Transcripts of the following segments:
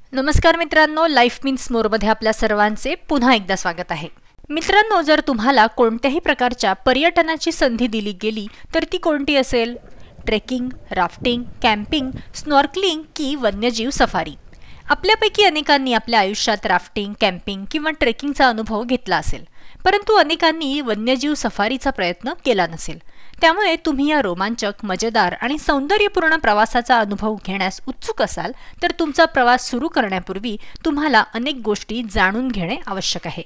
नमस्कार मित्रांनो, life means मोरमध्ये आपल्या सर्वांचे पुन्हा एकदा स्वागत आहे। मित्रांनो, जर तुम्हाला कोणत्याही प्रकारच्या पर्यटनाची संधी दिली गेली तर ती कोणती असेल? ट्रेकिंग, राफ्टिंग, कॅम्पिंग, स्नॉर्कलिंग की वन्यजीव सफारी? आपल्यापैकी अनेकांनी आपल्या आयुष्यात राफ्टिंग, कॅम्पिंग किंवा ट्रेकिंगचा अनुभव घेतला असेल, परंतु अनेकांनी वन्यजीव सफारीचा प्रयत्न केला नसेल। त्यामुळे तुम्ही या रोमांचक, मजेदार आणि सौंदर्यपूर्ण प्रवासाचा अनुभव घेण्यास उत्सुक असाल तर तुमचा प्रवास सुरू करण्यापूर्वी तुम्हाला अनेक गोष्टी जाणून घेणे आवश्यक आहे।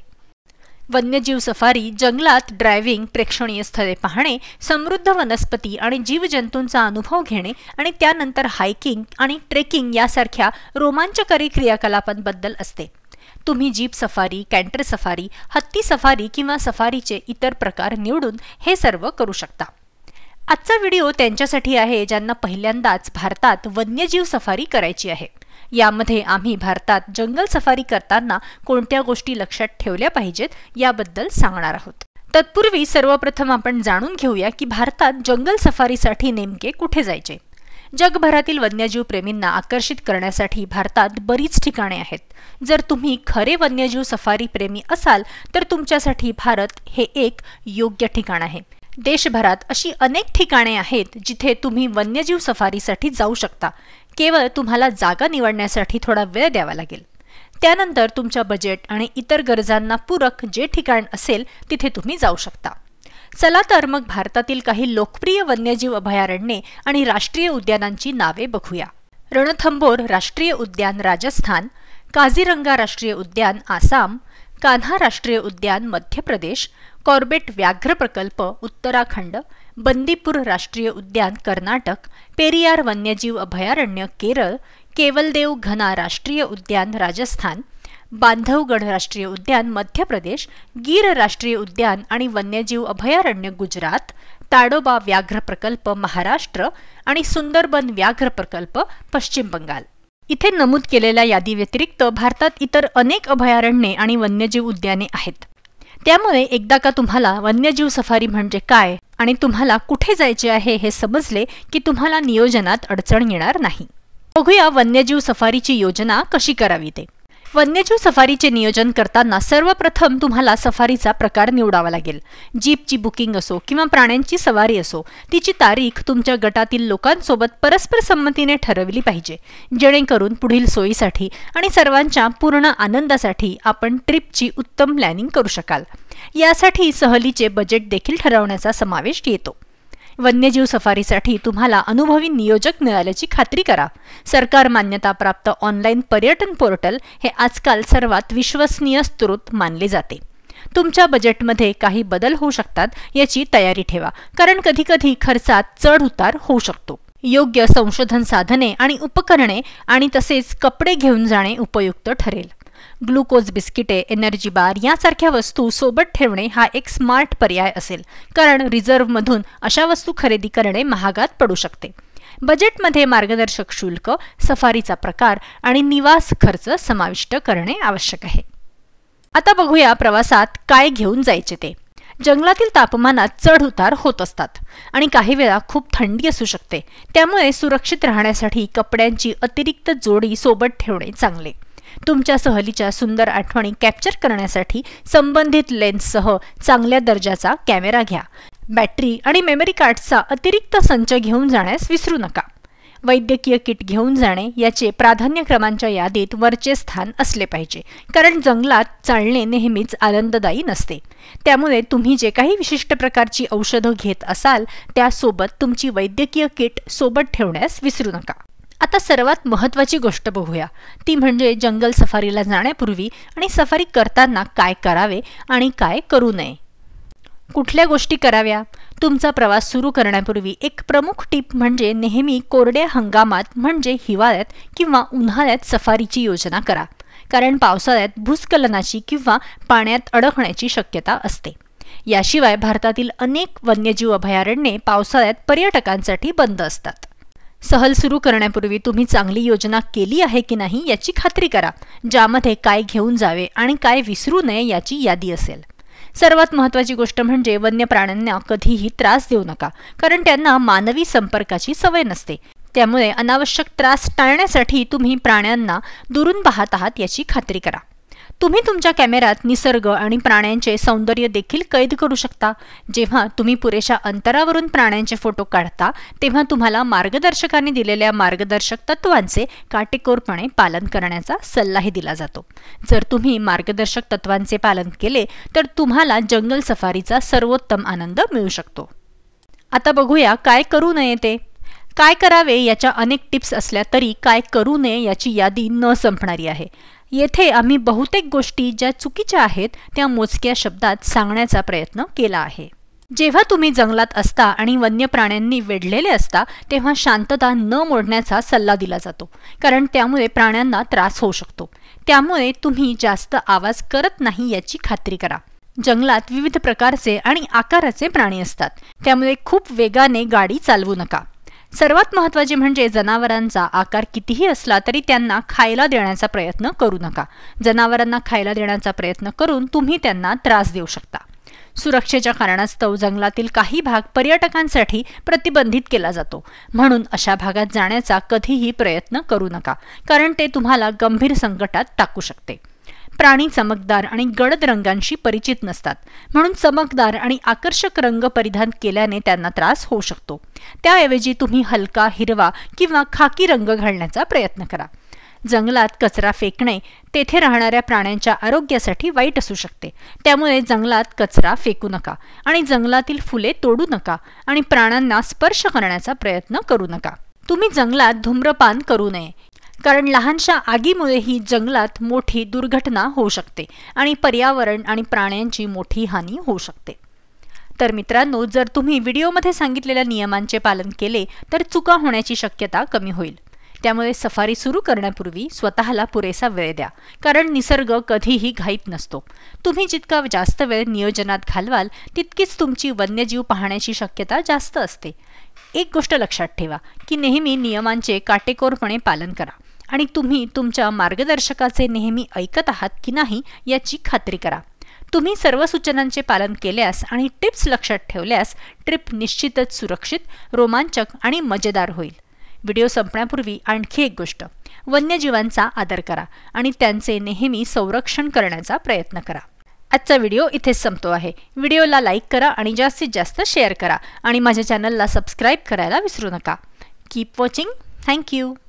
वन्यजीव सफारी जंगलात ड्रायव्हिंग, प्रेक्षणीय स्थळे पाहणे, समृद्ध वनस्पती आणि जीवजंतूंचा अनुभव घेणे आणि त्यानंतर हायकिंग आणि ट्रेकिंग यासारख्या रोमांचकारी क्रियाकलापांबद्दल असते। तुम्ही जीप सफारी, कॅन्टर सफारी, हत्ती सफारी किंवा सफारीचे इतर प्रकार निवडून हे सर्व करू शकता। आजचा व्हिडिओ त्यांच्यासाठी आहे ज्यांना पहिल्यांदाच भारतात वन्यजीव सफारी करायची आहे। यामध्ये आम्ही भारतात जंगल सफारी करताना कोणत्या गोष्टी लक्षात ठेवल्या पाहिजेत याबद्दल सांगणार आहोत। तत्पूर्वी सर्वप्रथम आपण जाणून घेऊया की भारतात जंगल सफारीसाठी नेमके कुठे जायचे। जगभरातील वन्यजीव प्रेमींना आकर्षित करण्यासाठी भारतात बरीच ठिकाणे आहेत। जर तुम्ही खरे वन्यजीव सफारी प्रेमी असाल तर तुमच्यासाठी भारत हे एक योग्य ठिकाण आहे। देशभरात अशी अनेक ठिकाणे आहेत जिथे तुम्ही वन्यजीव सफारीसाठी जाऊ शकता। केवळ तुम्हाला जागा निवडण्यासाठी थोडा वेळ द्यावा लागेल। त्यानंतर तुमच्या बजेट आणि इतर गरजांना पूरक जे ठिकाण असेल तिथे तुम्ही जाऊ शकता। चला तर मग भारतातील काही लोकप्रिय वन्यजीव अभयारण्ये आणि राष्ट्रीय उद्यानांची नावे बघूया। रणथंबोर राष्ट्रीय उद्यान राजस्थान, काझीरंगा राष्ट्रीय उद्यान आसाम, कान्हा राष्ट्रीय उद्यान मध्य प्रदेश, कॉर्बेट व्याघ्र प्रकल्प उत्तराखंड, बंदीपूर राष्ट्रीय उद्यान कर्नाटक, पेरियार वन्यजीव अभयारण्य केरळ, केवलदेव घना राष्ट्रीय उद्यान राजस्थान, बांधवगड राष्ट्रीय उद्यान मध्य प्रदेश, गीर राष्ट्रीय उद्यान आणि वन्यजीव अभयारण्य गुजरात, ताडोबा व्याघ्र प्रकल्प महाराष्ट्र आणि सुंदरबन व्याघ्र प्रकल्प पश्चिम बंगाल। इथे नमूद केलेल्या यादी व्यतिरिक्त भारतात इतर अनेक अभयारण्ये आणि वन्यजीव उद्याने आहेत। त्यामुळे एकदा का तुम्हाला वन्यजीव सफारी म्हणजे काय आणि तुम्हाला कुठे जायचे आहे हे समजले की तुम्हाला नियोजनात अडचण येणार नाही। बघूया वन्यजीव सफारीची योजना कशी करावी ते। वन्यजीव सफारीचे नियोजन करताना सर्वप्रथम तुम्हाला सफारीचा प्रकार निवडावा लागेल। जीपची बुकिंग असो किंवा प्राण्यांची सवारी असो, तिची तारीख तुमच्या गटातील लोकांसोबत परस्पर संमतीने ठरवली पाहिजे, जेणेकरून पुढील सोयीसाठी आणि सर्वांच्या पूर्ण आनंदासाठी आपण ट्रिपची उत्तम प्लॅनिंग करू शकाल। यासाठी सहलीचे बजेट देखील ठरवण्याचा समावेश येतो। वन्यजीव सफारीसाठी तुम्हाला अनुभवी नियोजक मिळाल्याची खात्री करा। सरकार मान्यताप्राप्त ऑनलाईन पर्यटन पोर्टल हे आजकाल सर्वात विश्वसनीय स्रोत मानले जाते। तुमच्या बजेटमध्ये काही बदल होऊ शकतात याची तयारी ठेवा, कारण कधीकधी खर्चात चढ उतार होऊ शकतो। योग्य संशोधन साधने आणि उपकरणे आणि तसेच कपडे घेऊन जाणे उपयुक्त ठरेल। ग्लुकोज बिस्किटे, एनर्जी बार यासारख्या वस्तू सोबत ठेवणे हा एक स्मार्ट पर्याय असेल, कारण रिझर्व्हमधून अशा वस्तू खरेदी करणे महागात पडू शकते। बजेटमध्ये मार्गदर्शक शुल्क, सफारीचा प्रकार आणि निवास खर्च समाविष्ट करणे आवश्यक आहे। आता बघूया प्रवासात काय घेऊन जायचे ते। जंगलातील तापमानात चढ उतार होत असतात आणि काही वेळा खूप थंडी असू शकते। त्यामुळे सुरक्षित राहण्यासाठी कपड्यांची अतिरिक्त जोडी सोबत ठेवणे चांगले। तुमच्या सहलीच्या सुंदर आठवणी कॅप्चर करण्यासाठी संबंधित लेन्ससह चांगल्या दर्जाचा कॅमेरा घ्या। बॅटरी आणि मेमरी कार्डचा अतिरिक्त संच घेऊन जाण्यास विसरू नका। वैद्यकीय किट घेऊन जाणे याचे प्राधान्यक्रमांच्या यादीत वरचे स्थान असले पाहिजे, कारण जंगलात चालणे नेहमीच आनंददायी नसते। त्यामुळे तुम्ही जे काही विशिष्ट प्रकारची औषधं घेत असाल त्यासोबत तुमची वैद्यकीय किट सोबत ठेवण्यास विसरू नका। आता सर्वात महत्त्वाची गोष्ट बघूया, ती म्हणजे जंगल सफारीला जाण्यापूर्वी आणि सफारी करताना काय करावे आणि काय करू नये। कुठल्या गोष्टी कराव्या? तुमचा प्रवास सुरू करण्यापूर्वी एक प्रमुख टीप म्हणजे नेहमी कोरड्या हंगामात म्हणजे हिवाळ्यात किंवा उन्हाळ्यात सफारीची योजना करा, कारण पावसाळ्यात भूस्खलनाची किंवा पाण्यात अडकण्याची शक्यता असते। याशिवाय भारतातील अनेक वन्यजीव अभयारण्ये पावसाळ्यात पर्यटकांसाठी बंद असतात। सहल सुरू करण्यापूर्वी तुम्ही चांगली योजना केली आहे की नाही याची खात्री करा, ज्यामध्ये काय घेऊन जावे आणि काय विसरू नये याची यादी असेल। सर्वात महत्त्वाची गोष्ट म्हणजे वन्य प्राण्यांना कधीही त्रास देऊ नका, कारण त्यांना मानवी संपर्काची सवय नसते। त्यामुळे अनावश्यक त्रास टाळण्यासाठी तुम्ही प्राण्यांना दुरून पाहत आहात याची खात्री करा. तुम्ही तुमच्या कॅमेऱ्यात निसर्ग आणि प्राण्यांचे सौंदर्य देखील कैद करू शकता. जेव्हा तुम्ही पुरेशा अंतरावरून प्राण्यांचे फोटो काढता तेव्हा तुम्हाला मार्गदर्शकांनी दिलेल्या मार्गदर्शक तत्वांचे काटेकोरपणे पालन करण्याचा सल्लाही दिला जातो. जर तुम्ही मार्गदर्शक तत्वांचे पालन केले तर तुम्हाला जंगल सफारीचा सर्वोत्तम आनंद मिळू शकतो. आता बघूया काय करू नये ते. काय करावे याच्या अनेक टिप्स असल्या तरी काय करू नये याची यादी न संपणारी आहे. येथे आम्ही बहुतेक गोष्टी ज्या चुकीच्या आहेत त्या मोजक्या शब्दात सांगण्याचा प्रयत्न केला आहे. जेव्हा तुम्ही जंगलात असता आणि वन्य प्राण्यांनी वेढलेले असता तेव्हा शांतता न मोडण्याचा सल्ला दिला जातो, कारण त्यामुळे प्राण्यांना त्रास होऊ शकतो. त्यामुळे तुम्ही जास्त आवाज करत नाही याची खात्री करा. जंगलात विविध प्रकारचे आणि आकाराचे प्राणी असतात, त्यामुळे खूप वेगाने गाडी चालवू नका. सर्वात महत्त्वाचे म्हणजे जनावरांचा आकार कितीही असला तरी त्यांना खायला देण्याचा प्रयत्न करू नका. जनावरांना खायला देण्याचा प्रयत्न करून तुम्ही त्यांना त्रास देऊ शकता. सुरक्षेच्या कारणास्तव जंगलातील काही भाग पर्यटकांसाठी प्रतिबंधित केला जातो, म्हणून अशा भागात जाण्याचा कधीही प्रयत्न करू नका, कारण ते तुम्हाला गंभीर संकटात टाकू शकते. प्राणी चमकदार आणि गडद रंगांशी परिचित नसतात, म्हणून चमकदार आणि आकर्षक रंग परिधान केल्याने त्यांना त्रास होऊ शकतो. त्याऐवजी तुम्ही हलका हिरवा किंवा खाकी रंग घालण्याचा प्रयत्न करा. जंगलात कचरा फेकणे तेथे राहणाऱ्या प्राण्यांच्या आरोग्यासाठी वाईट असू शकते, त्यामुळे जंगलात कचरा फेकू नका आणि जंगलातील फुले तोडू नका आणि प्राण्यांना स्पर्श करण्याचा प्रयत्न करू नका. तुम्ही जंगलात धूम्रपान करू नये, कारण लहानशा आगीमुळेही जंगलात मोठी दुर्घटना होऊ शकते आणि पर्यावरण आणि प्राण्यांची मोठी हानी होऊ शकते. तर मित्रांनो, जर तुम्ही व्हिडिओमध्ये सांगितलेल्या नियमांचे पालन केले तर चुका होण्याची शक्यता कमी होईल. त्यामुळे सफारी सुरू करण्यापूर्वी स्वतःला पुरेसा वेळ द्या, कारण निसर्ग कधीही घाईत नसतो. तुम्ही जितका जास्त वेळ नियोजनात घालवाल तितकीच तुमची वन्यजीव पाहण्याची शक्यता जास्त असते. एक गोष्ट लक्षात ठेवा की नेहमी नियमांचे काटेकोरपणे पालन करा आणि तुम्ही तुमच्या मार्गदर्शकाचे नेहमी ऐकत आहात की नाही याची खात्री करा. तुम्ही सर्व सूचनांचे पालन केल्यास आणि टिप्स लक्षात ठेवल्यास ट्रिप निश्चितच सुरक्षित, रोमांचक आणि मजेदार होईल. व्हिडिओ संपण्यापूर्वी आणखी एक गोष्ट, वन्यजीवांचा आदर करा आणि त्यांचे नेहमी संरक्षण करण्याचा प्रयत्न करा. आजचा व्हिडिओ इथेच संपतो आहे. व्हिडिओला लाईक करा आणि जास्तीत जास्त शेअर करा आणि माझ्या चॅनलला सबस्क्राईब करायला विसरू नका. Keep watching. Thank you.